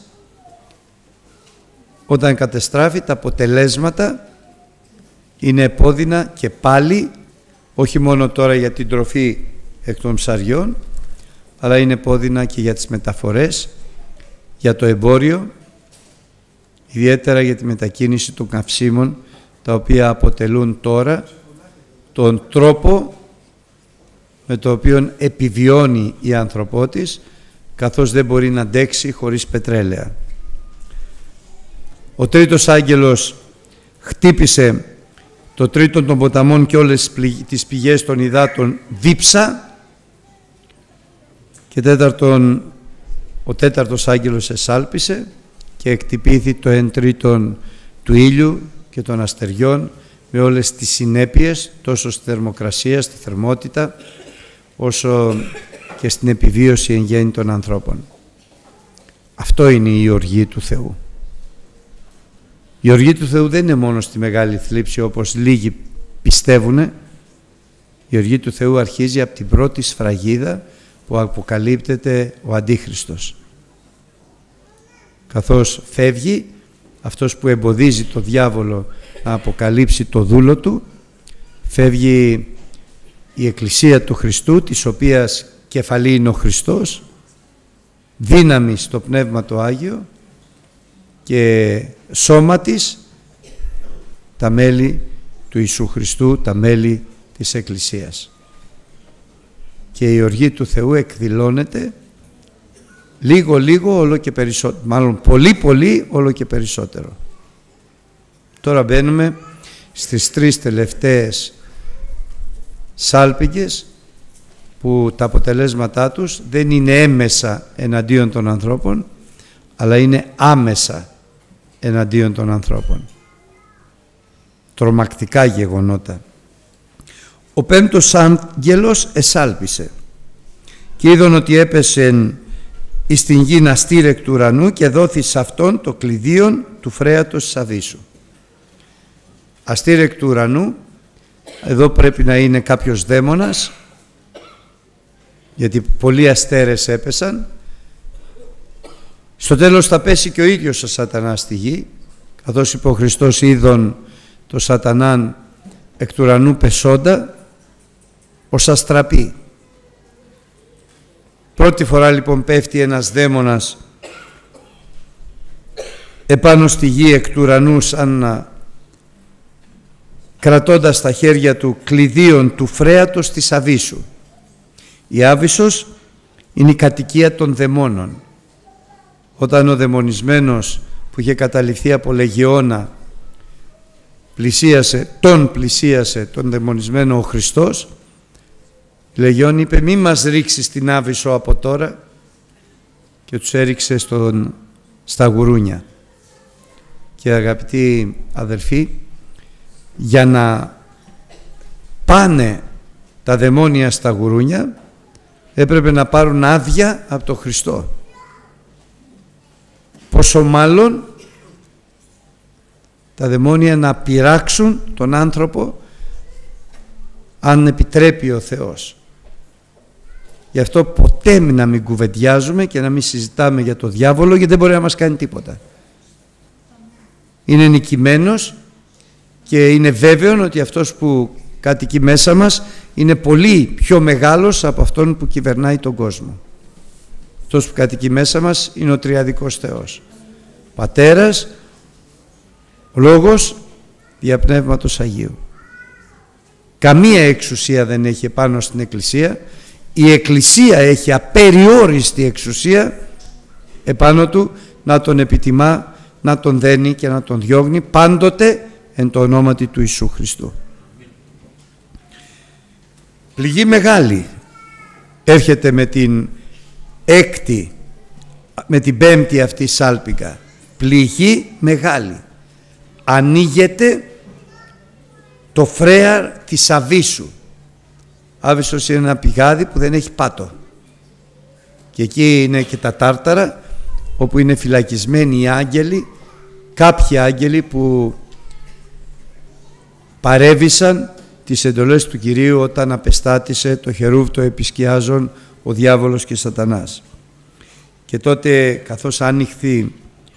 όταν κατεστράφει, τα αποτελέσματα είναι επώδυνα και πάλι, όχι μόνο τώρα για την τροφή εκ των ψαριών, αλλά είναι επώδυνα και για τις μεταφορές, για το εμπόριο, ιδιαίτερα για τη μετακίνηση των καυσίμων, τα οποία αποτελούν τώρα τον τρόπο με το οποίο επιβιώνει η ανθρωπότης, καθώς δεν μπορεί να αντέξει χωρίς πετρέλαια. Ο τρίτος άγγελος χτύπησε το τρίτον των ποταμών και όλες τις πηγές των υδάτων δίψα, και τέταρτον, ο τέταρτος άγγελος εσάλπισε και εκτυπήθη το εν τρίτον του ήλιου και των αστεριών, με όλες τις συνέπειες τόσο στη θερμοκρασία, στη θερμότητα, όσο και στην επιβίωση εν γέννη των ανθρώπων. Αυτό είναι η οργή του Θεού. Η οργή του Θεού δεν είναι μόνο στη μεγάλη θλίψη όπως λίγοι πιστεύουν. Η οργή του Θεού αρχίζει από την πρώτη σφραγίδα που αποκαλύπτεται ο Αντίχριστος. Καθώς φεύγει αυτός που εμποδίζει το διάβολο να αποκαλύψει το δούλο του, φεύγει η Εκκλησία του Χριστού, της οποίας κεφαλή είναι ο Χριστός, δύναμη στο Πνεύμα το Άγιο, και σώμα της τα μέλη του Ιησού Χριστού, τα μέλη της Εκκλησίας. Και η οργή του Θεού εκδηλώνεται λίγο λίγο όλο και περισσότερο, μάλλον πολύ πολύ όλο και περισσότερο. Τώρα μπαίνουμε στις τρεις τελευταίες σάλπιγγες που τα αποτελέσματά τους δεν είναι έμμεσα εναντίον των ανθρώπων, αλλά είναι άμεσα εναντίον των ανθρώπων. Τρομακτικά γεγονότα. Ο πέμπτος άγγελος εσάλπισε και είδον ότι έπεσεν εις την γην αστήρ εκ του ουρανού και δόθη σε αυτόν το κλειδίον του φρέατος της Αβύσσου. Αστήρ εκ του ουρανού, εδώ πρέπει να είναι κάποιος δαίμονας, γιατί πολλοί αστέρες έπεσαν. Στο τέλος θα πέσει και ο ίδιος ο σατανάς στη γη, καθώς είπε ο Χριστός, είδον το σατανάν εκ του ουρανού πεσόντα ως αστραπή. Πρώτη φορά λοιπόν πέφτει ένας δαίμονας επάνω στη γη εκ του ουρανού, σαν να κρατώντας στα χέρια του κλειδίον του φρέατος της Αβύσσου. Η Άβυσσος είναι η κατοικία των δαιμόνων. Όταν ο δαιμονισμένος που είχε καταληφθεί από λεγεώνα πλησίασε, τον πλησίασε τον δαιμονισμένο ο Χριστός, η λεγεώνα είπε, μη μας ρίξεις την Άβυσσο από τώρα, και τους έριξε στον, στα γουρούνια. Και αγαπητοί αδελφοί, για να πάνε τα δαιμόνια στα γουρούνια έπρεπε να πάρουν άδεια από τον Χριστό. Πόσο μάλλον τα δαιμόνια να πειράξουν τον άνθρωπο, αν επιτρέπει ο Θεός. Γι' αυτό ποτέ να μην κουβεντιάζουμε και να μην συζητάμε για το διάβολο, γιατί δεν μπορεί να μας κάνει τίποτα. Είναι νικημένος και είναι βέβαιο ότι αυτός που κατοικεί μέσα μας είναι πολύ πιο μεγάλος από αυτόν που κυβερνάει τον κόσμο. Αυτός που κατοικεί μέσα μας είναι ο τριαδικός Θεός. Πατέρας, Λόγος, δια Πνεύματος Αγίου. Καμία εξουσία δεν έχει επάνω στην Εκκλησία. Η Εκκλησία έχει απεριόριστη εξουσία επάνω του να τον επιτιμά, να τον δένει και να τον διώγνει, πάντοτε εν το ονόματι του Ιησού Χριστού. Πληγή μεγάλη έρχεται με την έκτη, με την πέμπτη αυτή σάλπιγγα. Πληγή μεγάλη. Ανοίγεται το φρέαρ της Αβύσσου. Άβυσσος είναι ένα πηγάδι που δεν έχει πάτο. Και εκεί είναι και τα τάρταρα, όπου είναι φυλακισμένοι οι άγγελοι, κάποιοι άγγελοι που παρέβησαν τις εντολές του Κυρίου όταν απεστάτησε το χερούβ το επισκιάζον ο διάβολος και σατανάς. Και τότε, καθώς άνοιχθη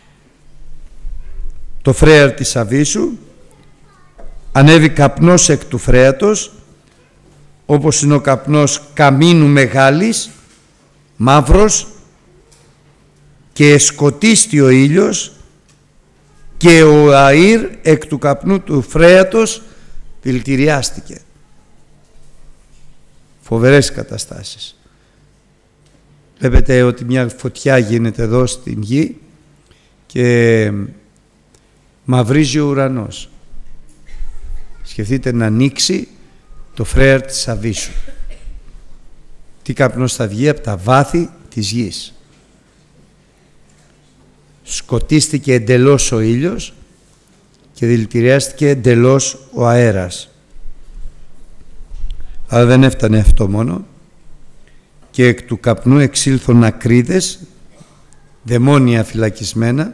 το φρέαρ της Αβύσσου, ανέβη καπνός εκ του φρέατος, όπως είναι ο καπνός καμίνου μεγάλης, μαύρος, και σκοτίστη ο ήλιος, και ο αΐρ εκ του καπνού του φρέατος δηλητηριάστηκε. Φοβερές καταστάσεις. Βλέπετε ότι μια φωτιά γίνεται εδώ στην γη και μαυρίζει ο ουρανός. Σκεφτείτε να ανοίξει το φρέαρ της Αβύσσου. Τι καπνός θα βγει από τα βάθη της γης. Σκοτίστηκε εντελώς ο ήλιος και δηλητηριάστηκε εντελώς ο αέρας. Αλλά δεν έφτανε αυτό μόνο. Και εκ του καπνού εξήλθον ακρίδες, δαιμόνια φυλακισμένα,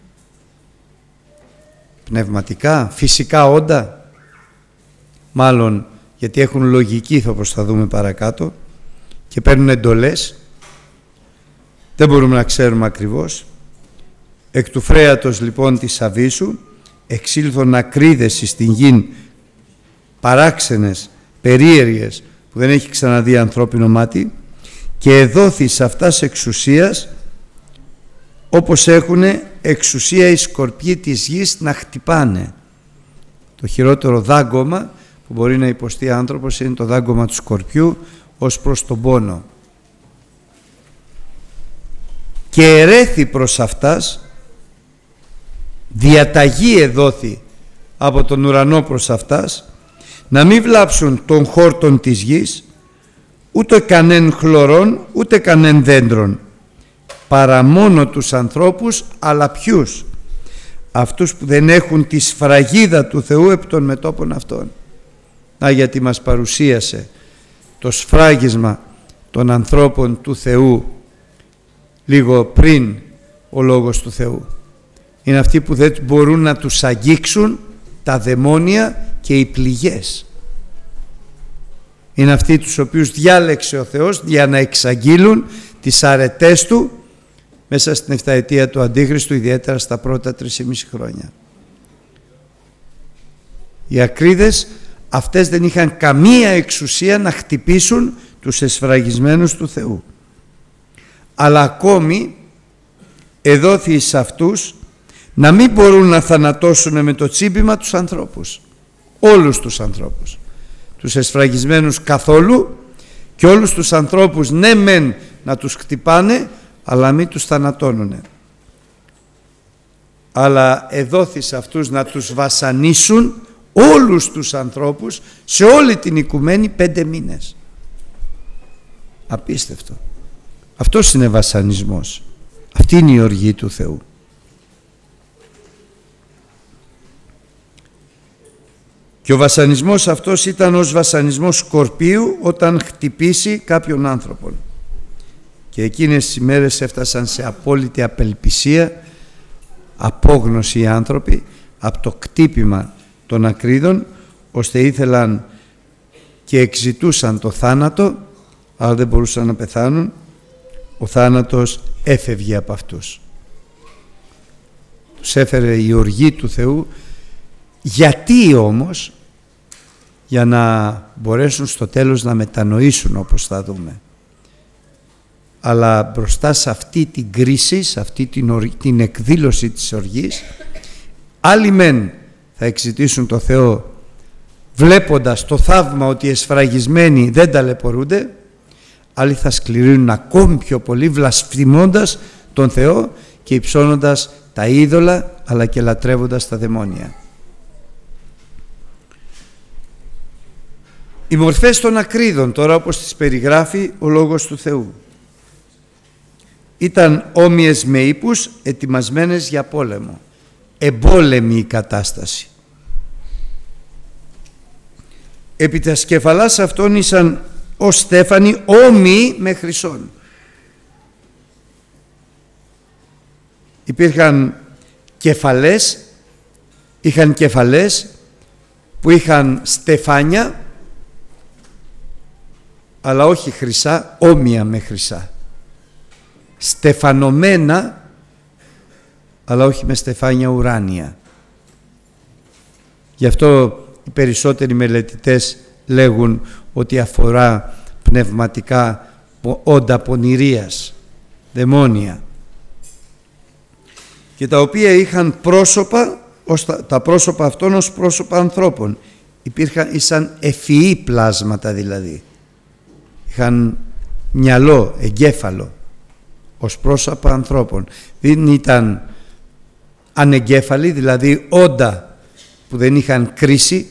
πνευματικά, φυσικά όντα, μάλλον γιατί έχουν λογική, όπως θα δούμε παρακάτω, και παίρνουν εντολές, δεν μπορούμε να ξέρουμε ακριβώς. Εκ του φρέατος λοιπόν της Αβύσσου εξήλθον ακρίδες στην γην, παράξενες, περίεργες, που δεν έχει ξαναδεί ανθρώπινο μάτι, και εδόθη σε αυτάς εξουσίας όπως έχουν εξουσία οι σκορπιοί της γης να χτυπάνε. Το χειρότερο δάγκωμα που μπορεί να υποστεί άνθρωπος είναι το δάγκωμα του σκορπιού ως προς τον πόνο. Και ερέθη προς αυτάς, διαταγή εδόθη από τον ουρανό προς αυτάς, να μην βλάψουν των χόρτων της γης, ούτε κανέν χλωρών, ούτε κανέν δέντρων, παρά μόνο τους ανθρώπους, αλλά ποιους? Αυτούς που δεν έχουν τη σφραγίδα του Θεού επί των μετώπων αυτών. Να, γιατί μας παρουσίασε το σφράγισμα των ανθρώπων του Θεού λίγο πριν ο Λόγος του Θεού. Είναι αυτοί που δεν μπορούν να τους αγγίξουν τα δαιμόνια και οι πληγές. Είναι αυτοί τους οποίους διάλεξε ο Θεός για να εξαγγείλουν τις αρετές Του μέσα στην εφταετία του Αντίχριστου, ιδιαίτερα στα πρώτα τρεισήμισι χρόνια. Οι ακρίδες αυτές δεν είχαν καμία εξουσία να χτυπήσουν τους εσφραγισμένους του Θεού. Αλλά ακόμη εδόθη σε αυτούς να μην μπορούν να θανατώσουν με το τσίμπημα τους ανθρώπους, όλους τους ανθρώπους, τους εσφραγισμένους καθόλου, και όλους τους ανθρώπους ναι μεν να τους χτυπάνε, αλλά μην τους θανατώνουνε. Αλλά εδόθη σε αυτούς να τους βασανίσουν όλους τους ανθρώπους σε όλη την οικουμένη πέντε μήνες. Απίστευτο. Αυτός είναι βασανισμός. Αυτή είναι η οργή του Θεού. Και ο βασανισμός αυτός ήταν ως βασανισμός σκορπίου όταν χτυπήσει κάποιον άνθρωπον. Και εκείνες τις ημέρες έφτασαν σε απόλυτη απελπισία, απόγνωση οι άνθρωποι από το κτύπημα των ακρίδων, ώστε ήθελαν και εξητούσαν το θάνατο, αλλά δεν μπορούσαν να πεθάνουν. Ο θάνατος έφευγε από αυτούς. Τους έφερε η οργή του Θεού. Γιατί όμως? Για να μπορέσουν στο τέλος να μετανοήσουν, όπως θα δούμε. Αλλά μπροστά σε αυτή την κρίση, σε αυτή την, την εκδήλωση της οργής, άλλοι μεν θα εξητήσουν το Θεό βλέποντας το θαύμα ότι οι εσφραγισμένοι δεν ταλαιπωρούνται, άλλοι θα σκληρύνουν ακόμη πιο πολύ, βλασφημώντας τον Θεό και υψώνοντας τα είδωλα, αλλά και λατρεύοντας τα δαιμόνια. Οι μορφές των ακρίδων τώρα, όπως τις περιγράφει ο Λόγος του Θεού, ήταν όμοιες με ύπους ετοιμασμένες για πόλεμο. Εμπόλεμη η κατάσταση. Επί τας κεφαλάς αυτών ήσαν ως στέφανοι όμοιοι με χρυσόν. Υπήρχαν κεφαλές, είχαν κεφαλές που είχαν στεφάνια, αλλά όχι χρυσά, όμοια με χρυσά. Στεφανωμένα, αλλά όχι με στεφάνια ουράνια. Γι' αυτό οι περισσότεροι μελετητές λέγουν ότι αφορά πνευματικά όντα πονηρίας, δαιμόνια, και τα οποία είχαν πρόσωπα, ως τα, τα πρόσωπα αυτών ως πρόσωπα ανθρώπων. Υπήρχαν, ήσαν ευφυή πλάσματα δηλαδή. Είχαν μυαλό, εγκέφαλο, ως πρόσωπα ανθρώπων. Δεν ήταν ανεγκέφαλοι, δηλαδή όντα που δεν είχαν κρίση,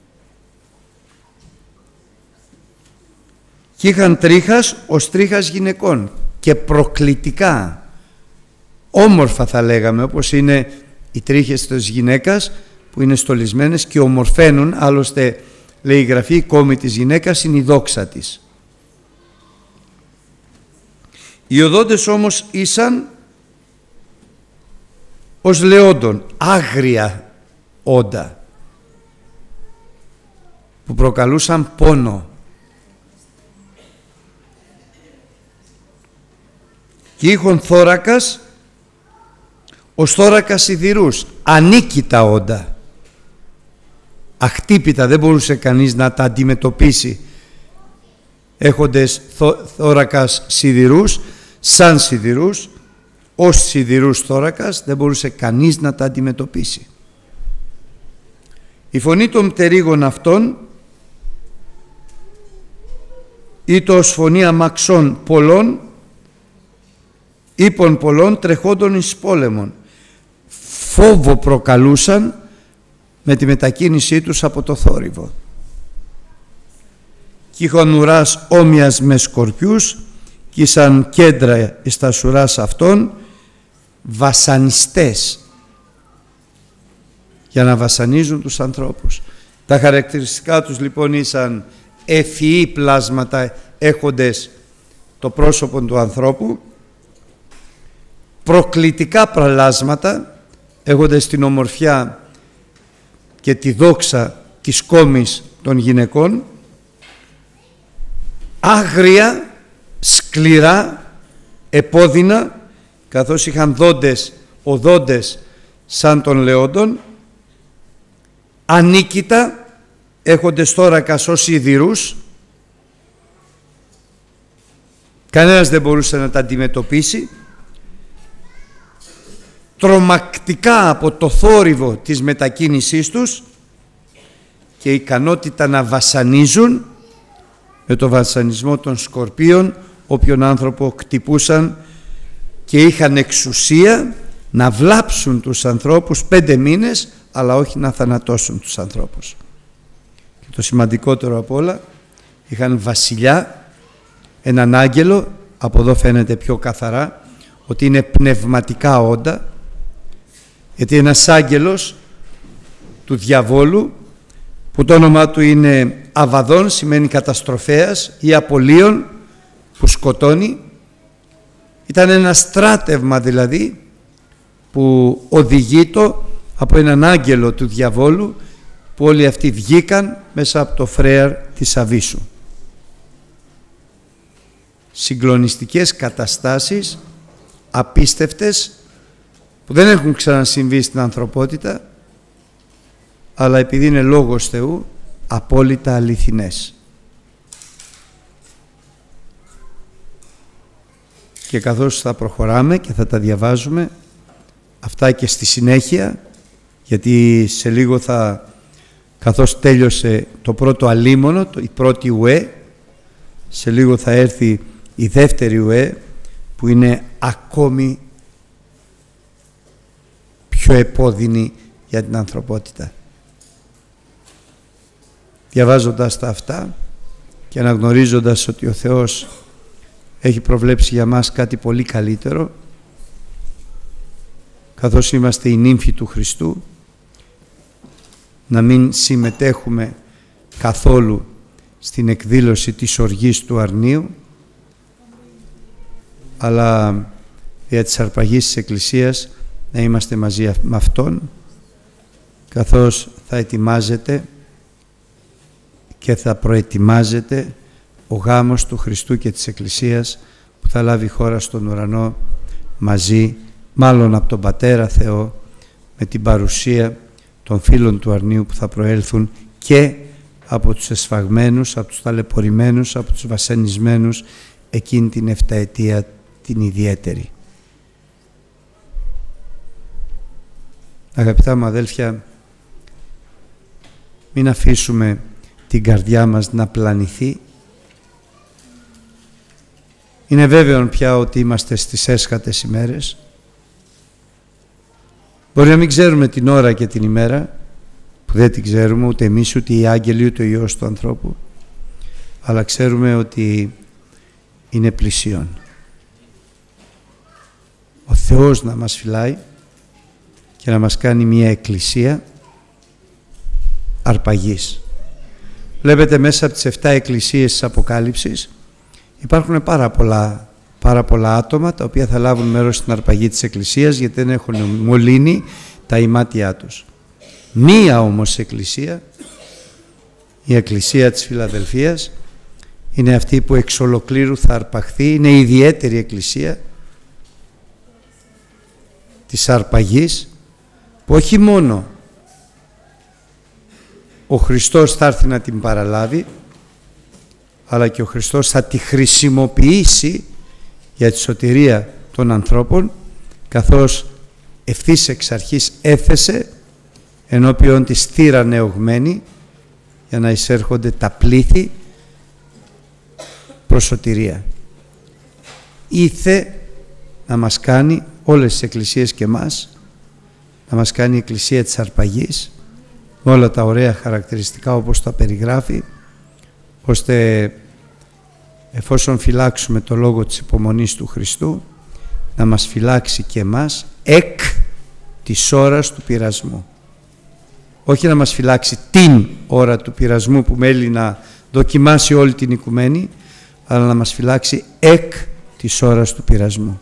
και είχαν τρίχας ως τρίχας γυναικών και προκλητικά, όμορφα θα λέγαμε, όπως είναι οι τρίχες της γυναίκας που είναι στολισμένες και ομορφαίνουν. Άλλωστε λέει η Γραφή, η κόμη της γυναίκας είναι η δόξα της. Οι οδόντες όμως ήσαν ως λεόντων, άγρια όντα που προκαλούσαν πόνο. Και είχον θώρακας ως θώρακας σιδηρούς, ανίκητα όντα, αχτύπητα, δεν μπορούσε κανείς να τα αντιμετωπίσει, έχοντες θώρακας σιδηρούς, σαν σιδηρούς, ως σιδηρούς θώρακας, δεν μπορούσε κανείς να τα αντιμετωπίσει. Η φωνή των πτερύγων αυτών ήταν ως φωνή αμαξών πολλών, ύπων πολλών, τρεχόντων εις πόλεμον. Φόβο προκαλούσαν με τη μετακίνησή τους από το θόρυβο. κι είχον ουράς όμοιας με σκορπιούς, κι ήσαν κέντρα εις τα σουράς αυτών βασανιστές, για να βασανίζουν τους ανθρώπους. Τα χαρακτηριστικά τους λοιπόν ήσαν ευφυή πλάσματα έχοντες το πρόσωπο του ανθρώπου, προκλητικά πλάσματα έχοντες την ομορφιά και τη δόξα της κόμης των γυναικών, άγρια, σκληρά, επώδυνα, καθώς είχαν δόντες, οδόντες σαν των λεόντων, ανίκητα, έχοντες θώρακας ως σιδηρούς, κανένας δεν μπορούσε να τα αντιμετωπίσει, τρομακτικά από το θόρυβο της μετακίνησής τους και ικανότητα να βασανίζουν με το βασανισμό των σκορπίων όποιον άνθρωπο κτυπούσαν, και είχαν εξουσία να βλάψουν τους ανθρώπους πέντε μήνες, αλλά όχι να θανατώσουν τους ανθρώπους. Και το σημαντικότερο απ' όλα, είχαν βασιλιά, έναν άγγελο, από εδώ φαίνεται πιο καθαρά ότι είναι πνευματικά όντα, γιατί ένας άγγελος του διαβόλου, που το όνομα του είναι Αβαδόν, σημαίνει καταστροφέας, ή Απολύων, που σκοτώνει, ήταν ένα στράτευμα δηλαδή που οδηγείται από έναν άγγελο του διαβόλου, που όλοι αυτοί βγήκαν μέσα από το φρέαρ της Αβίσου. Συγκλονιστικές καταστάσεις, απίστευτες, που δεν έχουν ξανασυμβεί στην ανθρωπότητα, αλλά επειδή είναι λόγος Θεού, απόλυτα αληθινές. Και καθώς θα προχωράμε και θα τα διαβάζουμε αυτά και στη συνέχεια, γιατί σε λίγο θα, καθώς τέλειωσε το πρώτο αλίμονο, η πρώτη ουέ, σε λίγο θα έρθει η δεύτερη ουέ, που είναι ακόμη πιο επώδυνη για την ανθρωπότητα. Διαβάζοντας τα αυτά και αναγνωρίζοντας ότι ο Θεός έχει προβλέψει για μας κάτι πολύ καλύτερο, καθώς είμαστε οι νύμφοι του Χριστού, να μην συμμετέχουμε καθόλου στην εκδήλωση της οργής του αρνίου, αλλά δια της αρπαγής της Εκκλησίας να είμαστε μαζί με Αυτόν, καθώς θα ετοιμάζεται και θα προετοιμάζεται ο γάμος του Χριστού και της Εκκλησίας, που θα λάβει χώρα στον ουρανό μαζί, μάλλον από τον Πατέρα Θεό, με την παρουσία των φίλων του αρνίου που θα προέλθουν και από τους εσφαγμένους, από τους ταλαιπωρημένους, από τους βασανισμένους εκείνη την εφταετία την ιδιαίτερη. Αγαπητά μου αδέλφια, μην αφήσουμε την καρδιά μας να πλανηθεί. Είναι βέβαιο πια ότι είμαστε στις έσχατες ημέρες. Μπορεί να μην ξέρουμε την ώρα και την ημέρα, που δεν την ξέρουμε ούτε εμείς, ούτε οι άγγελοι, ούτε ο Υιός του ανθρώπου, αλλά ξέρουμε ότι είναι πλησίον. Ο Θεός να μας φυλάει και να μας κάνει μια εκκλησία αρπαγής. Βλέπετε, μέσα από τις εφτά εκκλησίες της Αποκάλυψης υπάρχουν πάρα πολλά, πάρα πολλά άτομα τα οποία θα λάβουν μέρος στην αρπαγή της Εκκλησίας, γιατί δεν έχουν μολύνει τα ημάτια τους. Μία όμως εκκλησία, η Εκκλησία της Φιλαδελφίας, είναι αυτή που εξ ολοκλήρου θα αρπαχθεί, είναι η ιδιαίτερη εκκλησία της αρπαγής, που όχι μόνο ο Χριστός θα έρθει να την παραλάβει, αλλά και ο Χριστός θα τη χρησιμοποιήσει για τη σωτηρία των ανθρώπων, καθώς ευθύς εξ αρχής έθεσε ενώπιον της θύρα νεωγμένη, για να εισέρχονται τα πλήθη προς σωτηρία. Ήθε να μας κάνει όλες τις εκκλησίες και εμάς, να μας κάνει η Εκκλησία της αρπαγής, με όλα τα ωραία χαρακτηριστικά όπως τα περιγράφει ώστε εφόσον φυλάξουμε το λόγο της υπομονής του Χριστού, να μας φυλάξει και εμάς εκ της ώρας του πειρασμού. Όχι να μας φυλάξει την ώρα του πειρασμού που μέλει να δοκιμάσει όλη την οικουμένη, αλλά να μας φυλάξει εκ της ώρας του πειρασμού.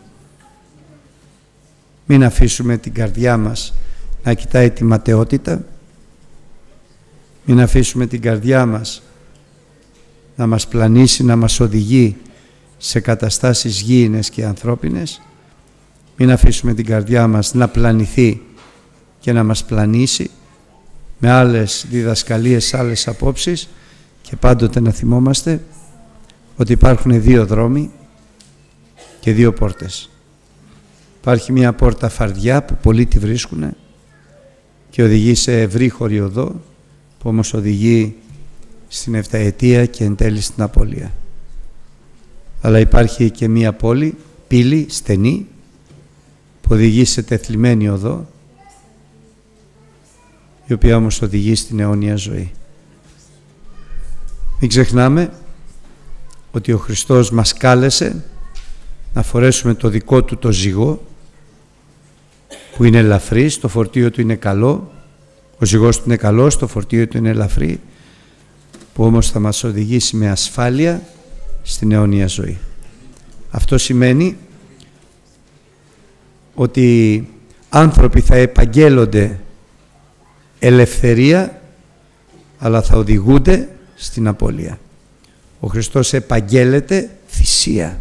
Μην αφήσουμε την καρδιά μας να κοιτάει τη ματαιότητα, μην αφήσουμε την καρδιά μας να μας πλανήσει, να μας οδηγεί σε καταστάσεις γήινες και ανθρώπινες, μην αφήσουμε την καρδιά μας να πλανηθεί και να μας πλανήσει με άλλες διδασκαλίες, άλλες απόψεις, και πάντοτε να θυμόμαστε ότι υπάρχουν δύο δρόμοι και δύο πόρτες. Υπάρχει μια πόρτα φαρδιά που πολλοί τη βρίσκουν και οδηγεί σε ευρύχωρη οδό, που όμως οδηγεί στην επταετία και εν τέλει στην απώλεια. Αλλά υπάρχει και μια πόλη, πύλη, στενή, που οδηγεί σε τεθλιμμένη οδό, η οποία όμως οδηγεί στην αιώνια ζωή. Μην ξεχνάμε ότι ο Χριστός μας κάλεσε να φορέσουμε το δικό του το ζυγό, που είναι ελαφρύς, το φορτίο του είναι καλό, ο ζυγός του είναι καλός, το φορτίο του είναι ελαφρύ, που όμως θα μας οδηγήσει με ασφάλεια στην αιώνια ζωή. Αυτό σημαίνει ότι άνθρωποι θα επαγγέλλονται ελευθερία, αλλά θα οδηγούνται στην απώλεια. Ο Χριστός επαγγέλλεται θυσία.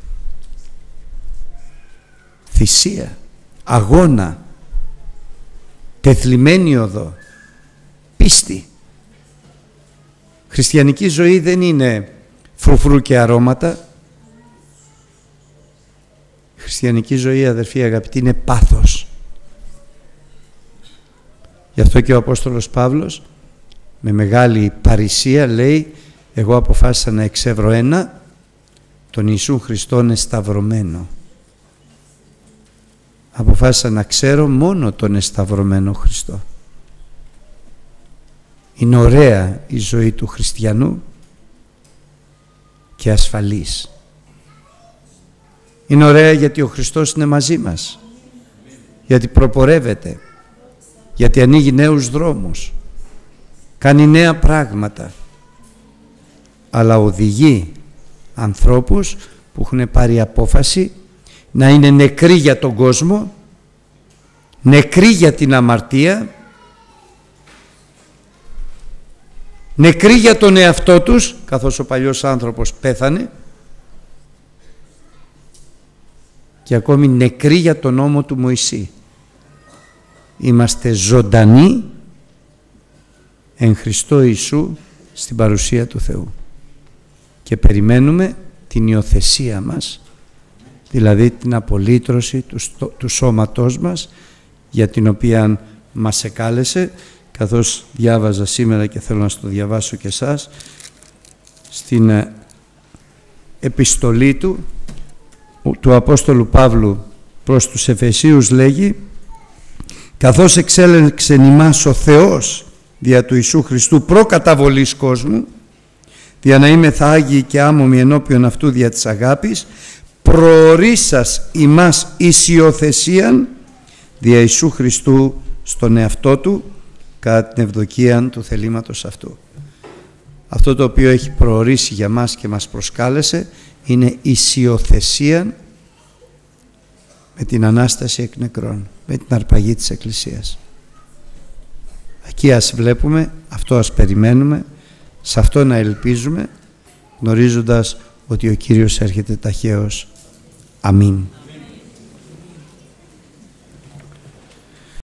Θυσία, αγώνα, τεθλιμμένη οδό, πίστη. Χριστιανική ζωή δεν είναι φρουφρού και αρώματα. Χριστιανική ζωή, αδερφοί αγαπητοί, είναι πάθος. Γι' αυτό και ο Απόστολος Παύλος με μεγάλη παρησία λέει: εγώ αποφάσισα να εξεύρω ένα, τον Ιησού Χριστόν εσταυρωμένο. Αποφάσισα να ξέρω μόνο τον εσταυρωμένο Χριστό. Είναι ωραία η ζωή του χριστιανού και ασφαλής. Είναι ωραία γιατί ο Χριστός είναι μαζί μας, γιατί προπορεύεται, γιατί ανοίγει νέους δρόμους, κάνει νέα πράγματα, αλλά οδηγεί ανθρώπους που έχουν πάρει απόφαση να είναι νεκροί για τον κόσμο, νεκροί για την αμαρτία, νεκροί για τον εαυτό τους, καθώς ο παλιός άνθρωπος πέθανε, και ακόμη νεκροί για τον νόμο του Μωυσή. Είμαστε ζωντανοί εν Χριστώ Ιησού στην παρουσία του Θεού και περιμένουμε την υιοθεσία μας, δηλαδή την απολύτρωση του, του σώματός μας, για την οποία μας εκάλεσε, καθώς διάβαζα σήμερα και θέλω να στο διαβάσω και εσάς, στην επιστολή του του Απόστολου Παύλου προς τους Εφεσίους λέγει: καθώς εξέλεξε ημάς ο Θεός δια του Ιησού Χριστού προκαταβολής κόσμου, δια να είμαι θα άγιοι και άμωμοι ενώπιον αυτού δια της αγάπης, προορίσας ημάς εις υιοθεσίαν δια Ιησού Χριστού στον εαυτό του κατά την ευδοκία του θελήματος αυτού. Αυτό το οποίο έχει προορίσει για μας και μας προσκάλεσε είναι η υιοθεσία με την Ανάσταση εκ νεκρών, με την αρπαγή της Εκκλησίας. Εκεί ας βλέπουμε, αυτό ας περιμένουμε, σε αυτό να ελπίζουμε, γνωρίζοντας ότι ο Κύριος έρχεται ταχαίως. Αμήν.